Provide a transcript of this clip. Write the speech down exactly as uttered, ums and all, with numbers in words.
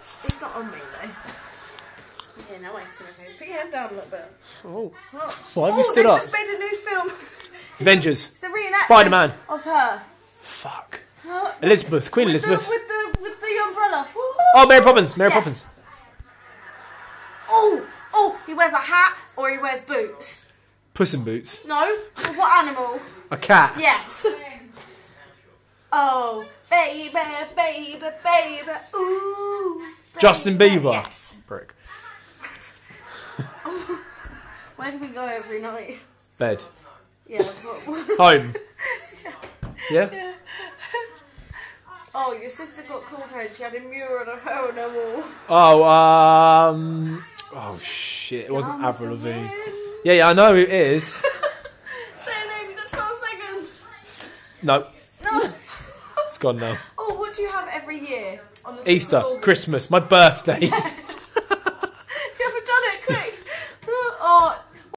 It's not on me though. Yeah, now I can see my face. Put your head down a little bit. Oh. Oh. Why have oh, you stood they up? just made a new film. Avengers. It's a reenactment Spider-Man. of her. Fuck. Uh, Elizabeth. Queen with Elizabeth. The, with the with the umbrella. Oh, Mary Poppins. Mary yes. Poppins. Oh, oh, he wears a hat or he wears boots. Puss in Boots. No. Well, what animal? A cat. Yes. Oh, baby, baby, baby, ooh. Baby. Justin Bieber. Yes. Brick. Where do we go every night? Bed. Yeah. Home. Yeah? Yeah. Oh, your sister got called her and she had a mural of her on her wall. Oh, um... Oh, shit. It wasn't Gone with Avril the Lavigne. wind. Yeah, yeah, I know who it is. Say her name, you got twelve seconds. No. No. It's gone now. Oh, what do you have every year? On the Easter, August? Christmas, my birthday. Yeah.